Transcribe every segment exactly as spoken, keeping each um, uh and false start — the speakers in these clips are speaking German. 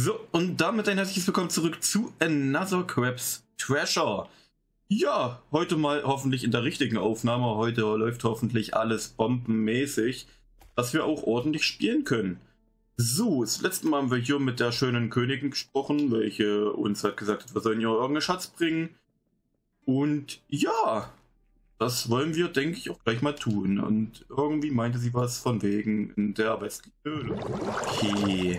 So, und damit ein herzliches Willkommen zurück zu Another Crab's Treasure. Ja, heute mal hoffentlich in der richtigen Aufnahme. Heute läuft hoffentlich alles bombenmäßig, dass wir auch ordentlich spielen können. So, das letzte Mal haben wir hier mit der schönen Königin gesprochen, welche uns hat gesagt hat, wir sollen ihr irgendeinen Schatz bringen. Und ja, das wollen wir, denke ich, auch gleich mal tun. Und irgendwie meinte sie was von wegen in der westlichen Höhle. Okay.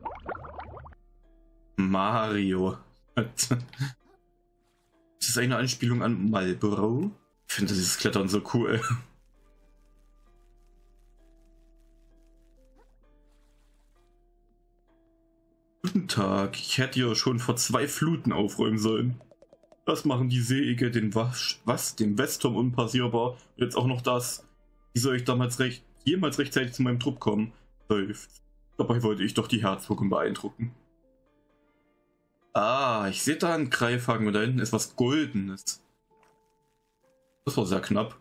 Mario. Das ist eine Anspielung an Marlboro. Ich finde dieses Klettern so cool. Guten Tag, ich hätte ja schon vor zwei Fluten aufräumen sollen. Das machen die Seeige den was, was den Westturm unpassierbar. Jetzt auch noch das. Wie soll ich damals recht, jemals rechtzeitig zu meinem Trupp kommen? Seufzt. Dabei wollte ich doch die Herzogin beeindrucken. Ah, ich sehe da einen Greifhaken und da hinten ist was Goldenes. Das war sehr knapp.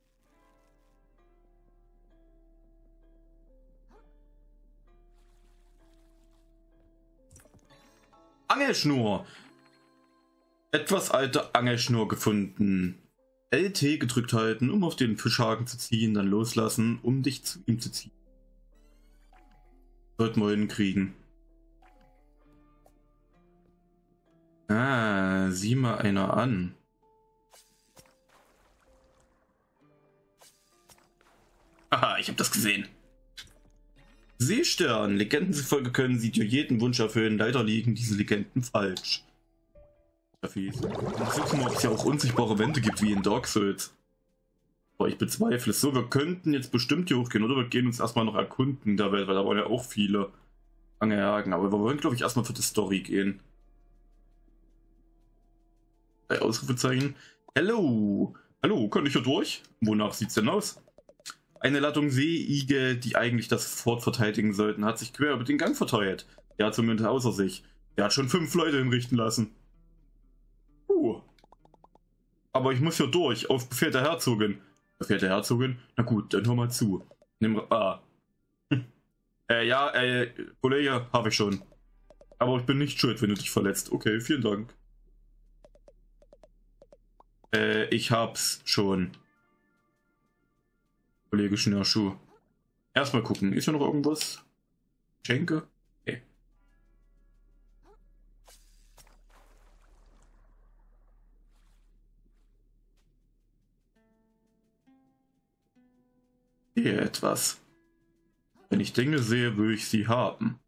Angelschnur. Etwas alte Angelschnur gefunden. L T gedrückt halten, um auf den Fischhaken zu ziehen, dann loslassen, um dich zu ihm zu ziehen. Sollten wir hinkriegen. Ah, sieh mal einer an. Aha, ich habe das gesehen. Seestern. Legenden zufolge können sie dir jeden Wunsch erfüllen. Leider liegen diese Legenden falsch. Ich suche mal, ob es ja auch unsichtbare Wände gibt, wie in Dark Souls. Aber ich bezweifle es. So, wir könnten jetzt bestimmt hier hochgehen, oder? Wir gehen uns erstmal noch erkunden der Welt, weil da waren ja auch viele Angelhaken. Aber wir wollen, glaube ich, erstmal für die Story gehen. Drei Ausrufezeichen. Hallo! Hallo, kann ich hier durch? Wonach sieht's denn aus? Eine Ladung Seeigel, die eigentlich das Fort verteidigen sollten, hat sich quer über den Gang verteilt. Der hat zumindest außer sich. Der hat schon fünf Leute hinrichten lassen. Uh. Aber ich muss hier durch, auf Befehl der Herzogin. Befehl der Herzogin? Na gut, dann hör mal zu. Nimm. Ah. Hm. Äh, ja, äh, Kollege, habe ich schon. Aber ich bin nicht schuld, wenn du dich verletzt. Okay, vielen Dank. Äh, ich hab's schon. Kollege Schnürschuh. Erstmal gucken, ist hier noch irgendwas? Schenke? Okay. Hier etwas. Wenn ich Dinge sehe, will ich sie haben.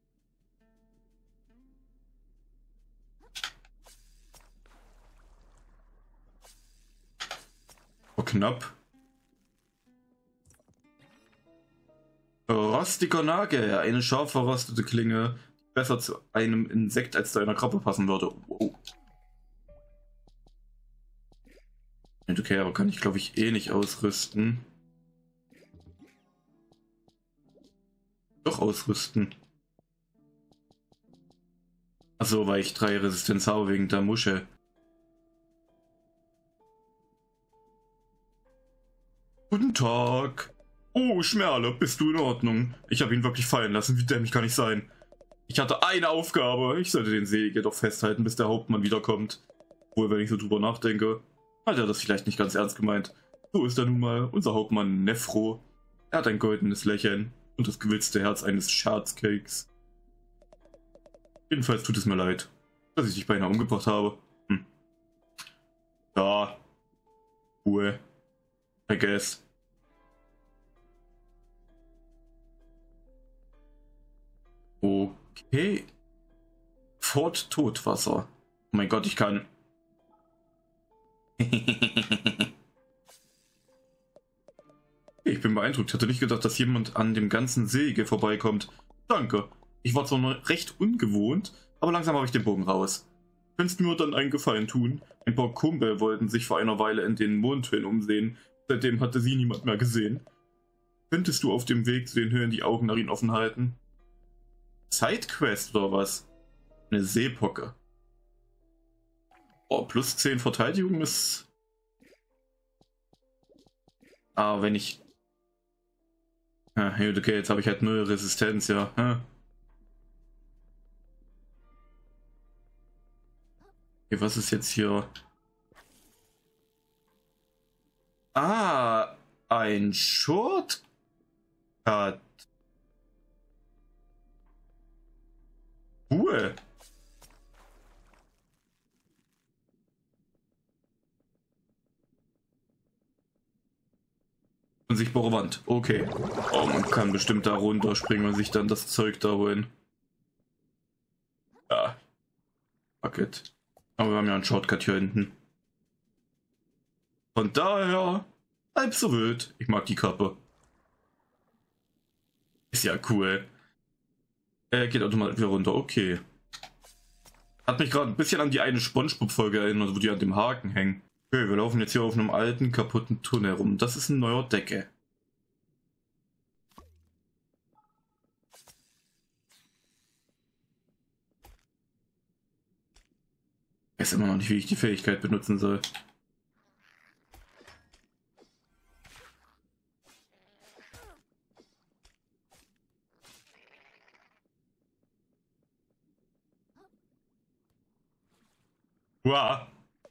Oh, knapp. Rostiger Nagel, eine scharf verrostete Klinge, die besser zu einem Insekt als zu einer Krabbe passen würde. Wow. Okay, aber kann ich glaube ich eh nicht ausrüsten. Doch ausrüsten. Achso, weil ich drei Resistenz habe wegen der Muschel. Guten Tag. Oh, Schmerle, bist du in Ordnung? Ich habe ihn wirklich fallen lassen, wie dämlich kann ich sein? Ich hatte eine Aufgabe. Ich sollte den See jedoch festhalten, bis der Hauptmann wiederkommt. Obwohl, wenn ich so drüber nachdenke, hat er das vielleicht nicht ganz ernst gemeint. So ist er nun mal, unser Hauptmann Nefro. Er hat ein goldenes Lächeln und das gewilzte Herz eines Scherzcakes. Jedenfalls tut es mir leid, dass ich dich beinahe umgebracht habe. Hm. Ja. Ruhe. I guess. Okay. Fort Todwasser. Oh mein Gott, ich kann. Ich bin beeindruckt. Ich hatte nicht gedacht, dass jemand an dem ganzen See vorbeikommt. Danke. Ich war zwar noch recht ungewohnt, aber langsam habe ich den Bogen raus. Könntest du mir dann einen Gefallen tun? Ein paar Kumpel wollten sich vor einer Weile in den Mondhöhlen umsehen. Seitdem hatte sie niemand mehr gesehen. Könntest du auf dem Weg zu den Höhlen die Augen nach ihnen offen halten? Sidequest oder was? Eine Seepocke. Oh, plus zehn Verteidigung ist... Ah, wenn ich... Ah, okay, jetzt habe ich halt null Resistenz, ja. Hm. Okay, was ist jetzt hier? Ah, ein Shortcut. Cool. Unsichtbare Wand. Okay. Oh, man kann bestimmt da runterspringen und sich dann das Zeug da holen. Ja. Fuck it. Aber wir haben ja einen Shortcut hier hinten. Von daher, halb so wild. Ich mag die Kappe. Ist ja cool. Er geht automatisch wieder runter. Okay. Hat mich gerade ein bisschen an die eine SpongeBob-Folge erinnert, wo die an dem Haken hängen. Okay, wir laufen jetzt hier auf einem alten, kaputten Tunnel rum. Das ist ein neuer Decke. Ich weiß immer noch nicht, wie ich die Fähigkeit benutzen soll. Wow.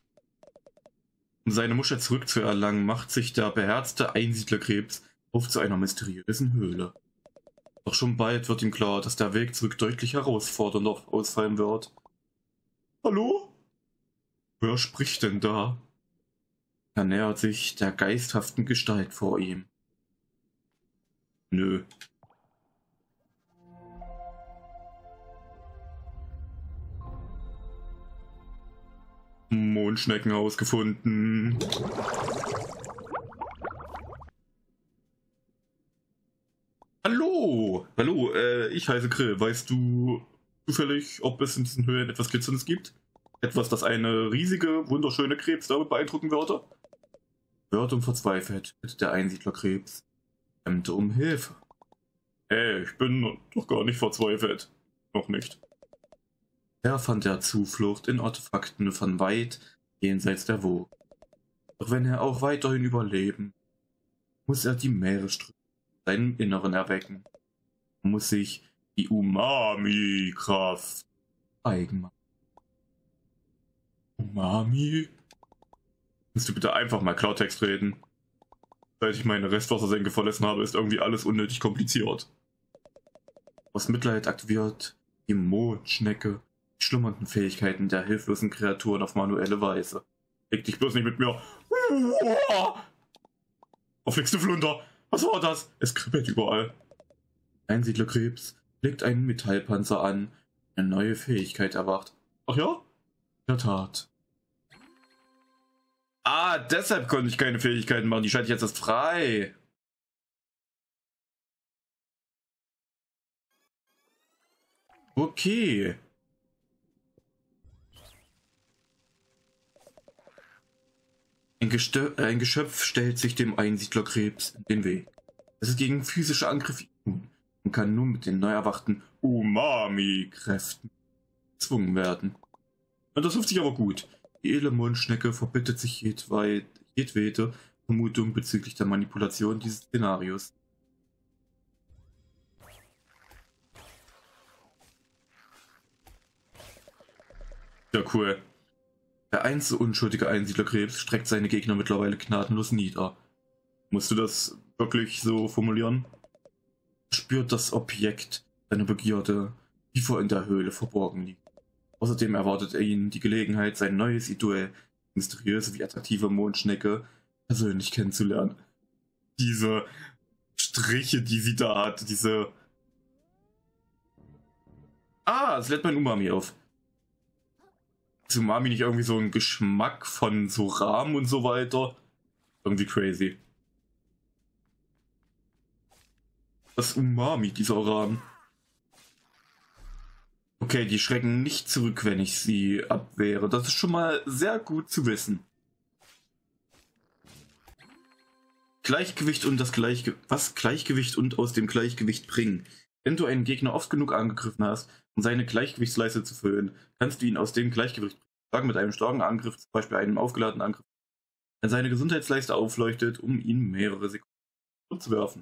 Um seine Muschel zurückzuerlangen, macht sich der beherzte Einsiedlerkrebs auf zu einer mysteriösen Höhle. Doch schon bald wird ihm klar, dass der Weg zurück deutlich herausfordernder ausfallen wird. Hallo? Wer spricht denn da? Er nähert sich der geisthaften Gestalt vor ihm. Nö. Mondschneckenhaus gefunden. Hallo! Hallo, äh, ich heiße Grill. Weißt du zufällig, ob es in diesen Höhlen etwas Glitzerndes gibt? Etwas, das eine riesige, wunderschöne Krebsdame beeindrucken würde? Hört und verzweifelt bittet der Einsiedlerkrebs. Ämter um Hilfe. Hey, ich bin doch gar nicht verzweifelt. Noch nicht. Er fand er Zuflucht in Artefakten von weit jenseits der Wogen. Doch wenn er auch weiterhin überleben, muss er die Meeresströme in seinem Inneren erwecken. Er muss sich die Umami-Kraft eigen machen. Umami? Kannst du bitte einfach mal Klartext reden? Seit ich meine Restwassersenke verlassen habe, ist irgendwie alles unnötig kompliziert. Aus Mitleid aktiviert die Mondschnecke die schlummernden Fähigkeiten der hilflosen Kreaturen auf manuelle Weise. Leg dich bloß nicht mit mir. Oh, fliegst du Flunder? Was war das? Es kribbelt überall. Einsiedlerkrebs legt einen Metallpanzer an, eine neue Fähigkeit erwacht. Ach ja? In der Tat. Ah, deshalb konnte ich keine Fähigkeiten machen. Die schalte ich jetzt erst frei. Okay. Ein, ein Geschöpf stellt sich dem Einsiedlerkrebs in den Weg. Es ist gegen physische Angriffe immun und kann nun mit den neu erwachten Umami-Kräften gezwungen werden. Und das hilft sich aber gut. Die edle Mondschnecke verbittet sich jedweit, jedwede Vermutung bezüglich der Manipulation dieses Szenarios. Ja, cool. Der einst so unschuldige Einsiedlerkrebs streckt seine Gegner mittlerweile gnadenlos nieder. Musst du das wirklich so formulieren? Er spürt das Objekt seiner Begierde, tiefer in der Höhle verborgen liegt. Außerdem erwartet er ihn die Gelegenheit, sein neues Idol, die mysteriöse wie attraktive Mondschnecke, persönlich kennenzulernen. Diese Striche, die sie da hat, diese... Ah, es lädt mein Umami auf. Ist Umami nicht irgendwie so ein Geschmack von so Rahmen und so weiter? Irgendwie crazy. Das Umami, dieser Rahmen. Okay, die schrecken nicht zurück, wenn ich sie abwehre. Das ist schon mal sehr gut zu wissen. Gleichgewicht und das Gleichgewicht. Was Gleichgewicht und aus dem Gleichgewicht bringen. Wenn du einen Gegner oft genug angegriffen hast, um seine Gleichgewichtsleiste zu füllen, kannst du ihn aus dem Gleichgewicht bringen, mit einem starken Angriff, zum Beispiel einem aufgeladenen Angriff, wenn seine Gesundheitsleiste aufleuchtet, um ihn mehrere Sekunden zu werfen.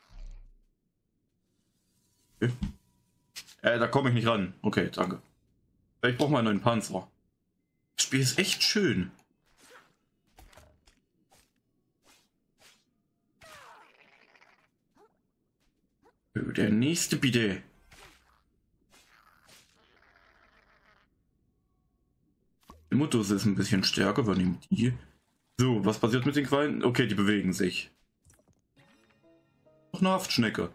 Okay. Äh, da komme ich nicht ran. Okay, danke. Ich brauche mal einen neuen Panzer. Das Spiel ist echt schön. Der nächste bitte. Die Mutters ist ein bisschen stärker, wir nehmen die. So, was passiert mit den Quallen? Okay, die bewegen sich. Noch eine Haftschnecke.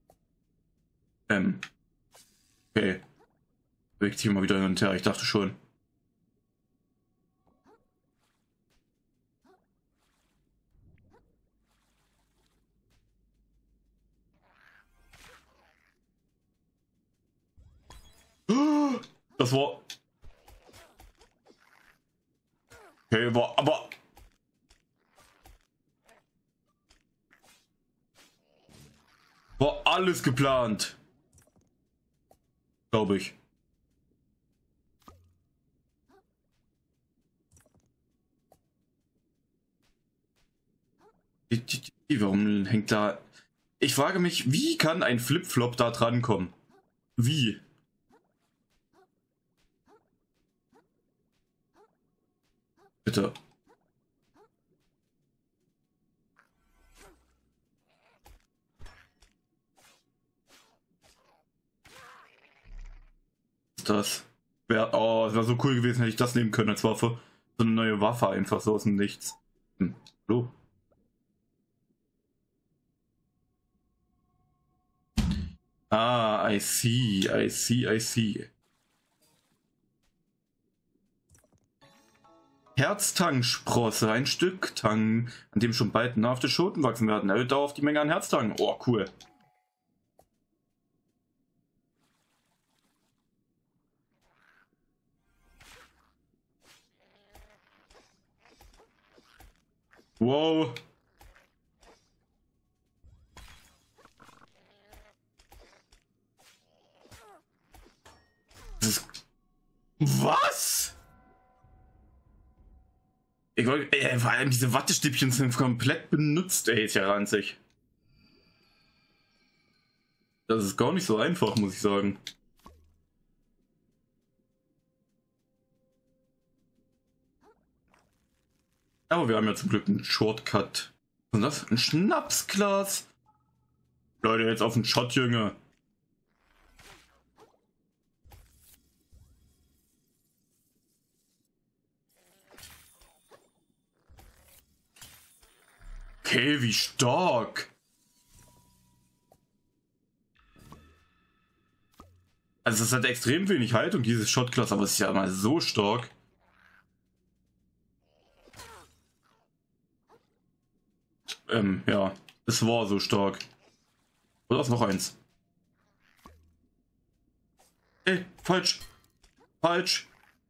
Ähm. Okay. Bewegt sich immer wieder hin und her, ich dachte schon. Das war... Okay, war aber... War alles geplant. Glaube ich. Die, die, die, warum hängt da... Ich frage mich, wie kann ein Flipflop da dran kommen? Wie? Bitte. Das wäre, oh, es wäre so cool gewesen, hätte ich das nehmen können als Waffe. So eine neue Waffe einfach so aus dem Nichts. Hm. Hallo? Ah, I see, I see, I see. Herztangsprosse, ein Stück Tang, an dem schon bald nahrhafte Schoten wachsen werden. Erhöht darauf die Menge an Herztang. Oh, cool. Wow. Das ist... Was? Ich wollte, ey, vor allem diese Wattestäbchen sind komplett benutzt, ey, ist ja ranzig. Das ist gar nicht so einfach, muss ich sagen. Aber wir haben ja zum Glück einen Shortcut. Was ist das? Ein Schnapsglas? Leute, jetzt auf den Shot, Junge. Okay, wie stark. Also es hat extrem wenig Haltung, dieses Shotglas, aber es ist ja mal so stark. Ähm, ja, es war so stark. Oder ist noch eins? Ey, falsch. Falsch.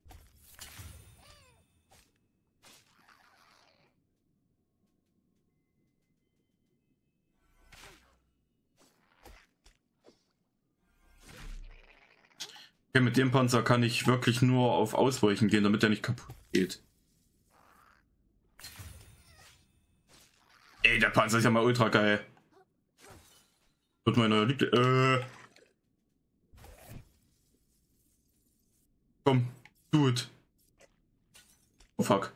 Okay, mit dem Panzer kann ich wirklich nur auf Ausweichen gehen, damit er nicht kaputt geht. Ey, der Panzer ist ja mal ultra geil. Wird mein neuer Liebling. Äh. Komm, do it. Oh fuck.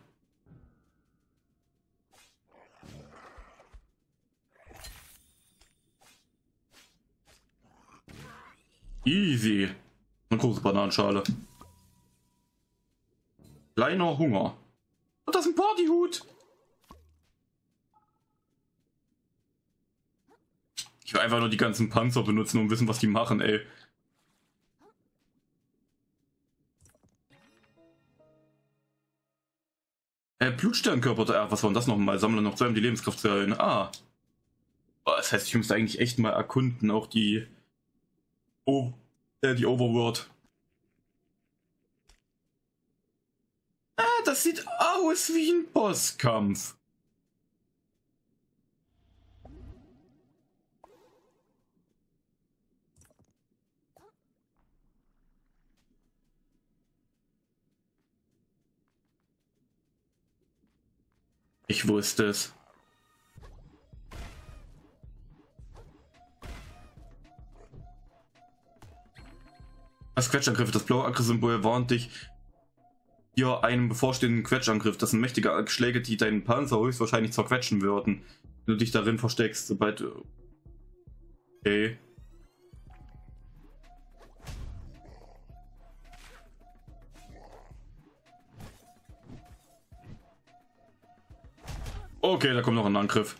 Easy. Eine große Bananenschale. Kleiner Hunger. Und das ist ein Partyhut. Ich will einfach nur die ganzen Panzer benutzen und wissen, was die machen, ey. Äh, Blutsternkörper, äh, was war denn das nochmal? Sammle noch zwei, um die Lebenskraft zu erhöhen. Ah. Boah, das heißt, ich müsste eigentlich echt mal erkunden, auch die... Oh, äh, die Overworld. Ah, das sieht aus wie ein Bosskampf. Ich wusste es. Das Quetschangriff, das blaue Akro-Symbol warnt dich. hier einem bevorstehenden Quetschangriff. Das sind mächtige Schläge, die deinen Panzer höchstwahrscheinlich zerquetschen würden, wenn du dich darin versteckst, sobald du... Okay. Okay, da kommt noch ein Angriff.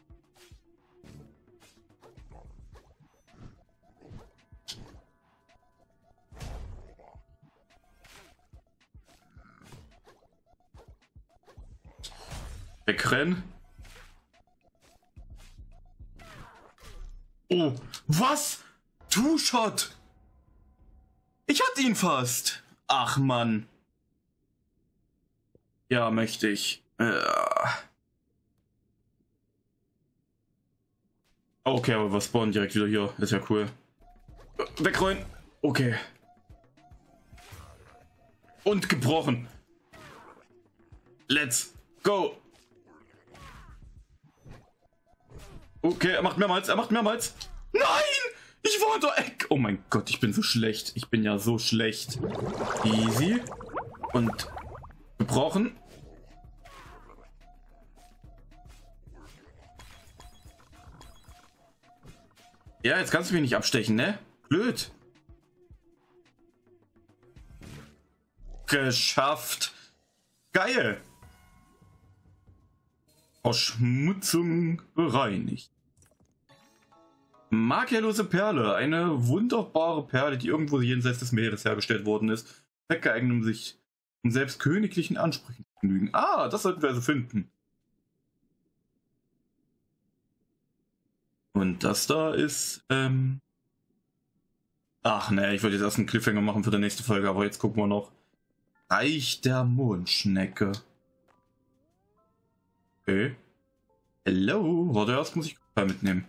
Wegrennen. Oh, was? Two-Shot. Ich hatte ihn fast. Ach, Mann. Ja, mächtig. Äh. Okay, aber wir spawnen direkt wieder hier. Ist ja cool. Wegräumen. Okay. Und gebrochen. Let's go. Okay, er macht mehrmals, er macht mehrmals. Nein! Ich war unter Eck. Oh mein Gott, ich bin so schlecht. Ich bin ja so schlecht. Easy. Und gebrochen. Ja, jetzt kannst du mich nicht abstechen, ne? Blöd. Geschafft. Geil. Verschmutzung bereinigt. Makellose Perle. Eine wunderbare Perle, die irgendwo jenseits des Meeres hergestellt worden ist. Geeignet, um sich um selbst königlichen Ansprüchen zu genügen. Ah, das sollten wir also finden. Und das da ist, ähm... Ach ne, ich wollte jetzt erst einen Cliffhanger machen für die nächste Folge, aber jetzt gucken wir noch. Reich der Mondschnecke. Okay. Hello. Warte, erst muss ich mitnehmen.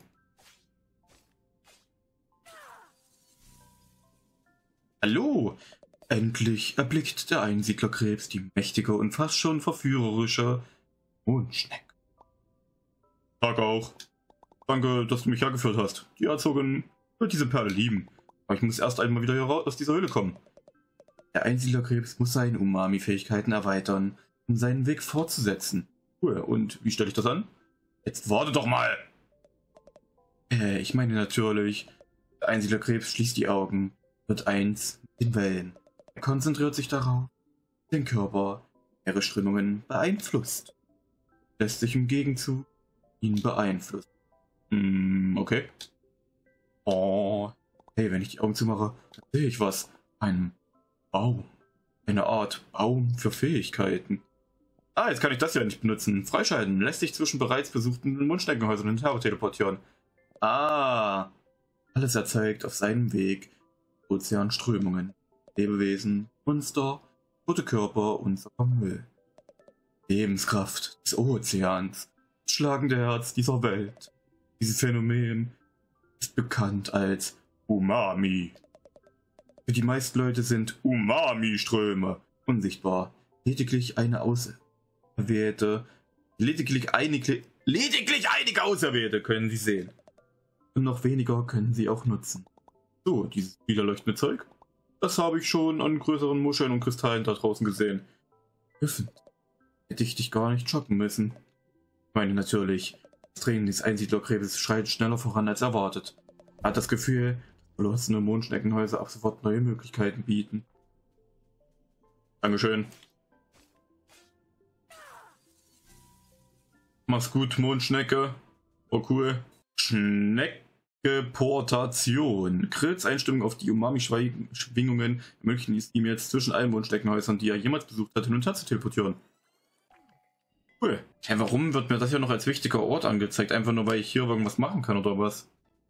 Hallo. Endlich erblickt der Einsiedlerkrebs die mächtige und fast schon verführerische Mondschnecke. Tag auch. Danke, dass du mich hergeführt hast. Die Herzogin wird diese Perle lieben. Aber ich muss erst einmal wieder hier raus aus dieser Höhle kommen. Der Einsiedlerkrebs muss seine Umami-Fähigkeiten erweitern, um seinen Weg fortzusetzen. Cool, und wie stelle ich das an? Jetzt warte doch mal! Äh, ich meine natürlich, der Einsiedlerkrebs schließt die Augen, wird eins mit den Wellen. Er konzentriert sich darauf, den Körper, ihre Strömungen beeinflusst. Lässt sich im Gegenzug ihn beeinflussen. Hm, okay. Oh, hey, wenn ich die Augen zumache, dann sehe ich was. Ein Baum. Eine Art Baum für Fähigkeiten. Ah, jetzt kann ich das ja nicht benutzen. Freischalten. Lässt sich zwischen bereits besuchten Mondschneckenhäusern und Terror teleportieren. Ah. Alles erzeugt auf seinem Weg Ozeanströmungen, Lebewesen, Monster, tote Körper und sogar Müll. Lebenskraft des Ozeans. Das schlagende Herz dieser Welt. Dieses Phänomen ist bekannt als Umami. Für die meisten Leute sind Umami-Ströme unsichtbar. Lediglich eine Auserwählte, lediglich einige, lediglich einige Auserwählte können sie sehen. Und noch weniger können sie auch nutzen. So, dieses lila leuchtende Zeug, das habe ich schon an größeren Muscheln und Kristallen da draußen gesehen. Öffnet. Hätte ich dich gar nicht schocken müssen. Ich meine natürlich, das Training des Einsiedlerkrebses schreitet schneller voran als erwartet. Er hat das Gefühl, dass verlassene Mondschneckenhäuser ab sofort neue Möglichkeiten bieten. Dankeschön. Mach's gut, Mondschnecke. Oh cool. Schneckeportation. Krills Einstimmung auf die Umami-Schwingungen ermöglichen es ihm jetzt zwischen allen Mondschneckenhäusern, die er jemals besucht hat, hin und her zu teleportieren. Cool. Hey, warum wird mir das ja noch als wichtiger Ort angezeigt? Einfach nur, weil ich hier irgendwas machen kann oder was?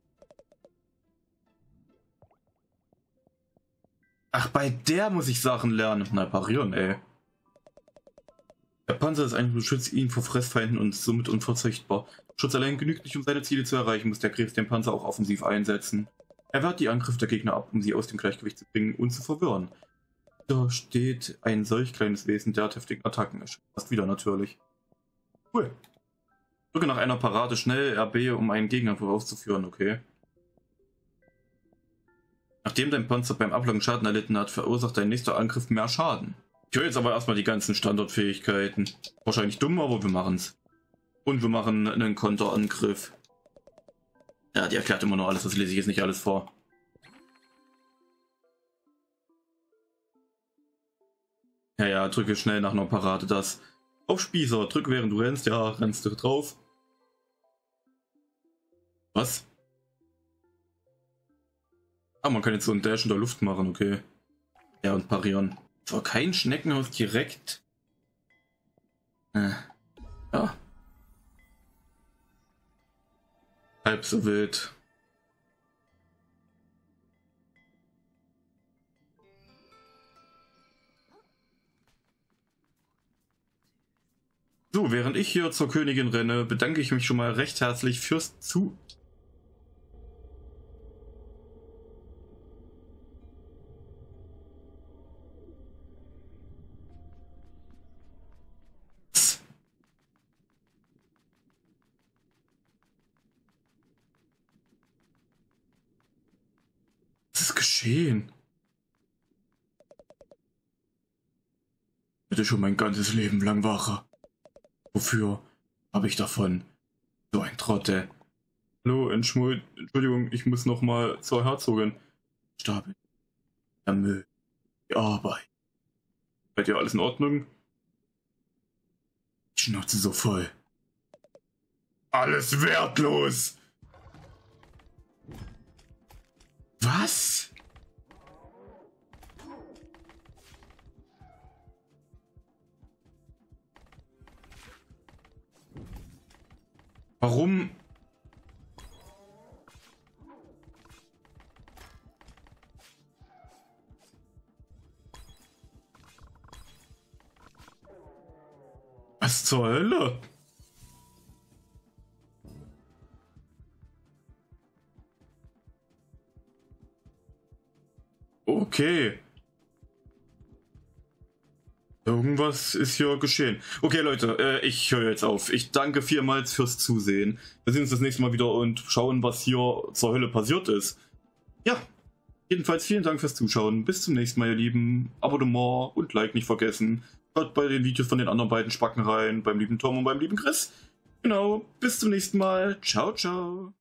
Ach, bei der muss ich Sachen lernen. Na, parieren, ey. Der Panzer ist ein schützt ihn vor Fressfeinden und ist somit unverzichtbar. Schutz allein genügt nicht, um seine Ziele zu erreichen, muss der Krebs den Panzer auch offensiv einsetzen. Er wehrt die Angriffe der Gegner ab, um sie aus dem Gleichgewicht zu bringen und zu verwirren. Da steht ein solch kleines Wesen der heftigen Attacken. Fast wieder natürlich. Cool. Drücke nach einer Parade schnell R B, um einen Gegner vorauszuführen, okay. Nachdem dein Panzer beim Ablocken Schaden erlitten hat, verursacht dein nächster Angriff mehr Schaden. Ich höre jetzt aber erstmal die ganzen Standardfähigkeiten. Wahrscheinlich dumm, aber wir machen's. Und wir machen einen Konterangriff. Ja, die erklärt immer noch alles, das lese ich jetzt nicht alles vor. Ja, ja, drücke schnell nach einer Parade das. Auf Spießer, drück während du rennst, ja, rennst du drauf. Was? Ah, man kann jetzt so einen Dash in der Luft machen, okay. Ja, und parieren. Zwar kein Schneckenhaus direkt. Äh, ja. Halb so wild. So, während ich hier zur Königin renne, bedanke ich mich schon mal recht herzlich fürs Zu... Was ist geschehen? Bitte schon mein ganzes Leben lang wache. Wofür habe ich davon? So ein Trottel. Hallo, Entschuld Entschuldigung, ich muss noch mal zur Herzogin. Stapel. Der Müll. Die Arbeit. Bei dir alles in Ordnung? Die Schnauze so voll. Alles wertlos! Was? Warum? Was zur Hölle? Okay. Irgendwas ist hier geschehen. Okay, Leute, äh, ich höre jetzt auf. Ich danke vielmals fürs Zusehen. Wir sehen uns das nächste Mal wieder und schauen, was hier zur Hölle passiert ist. Ja, jedenfalls vielen Dank fürs Zuschauen. Bis zum nächsten Mal, ihr Lieben. Abonnement und Like nicht vergessen. Schaut bei den Videos von den anderen beiden Spacken rein, beim lieben Tom und beim lieben Chris. Genau, bis zum nächsten Mal. Ciao, ciao.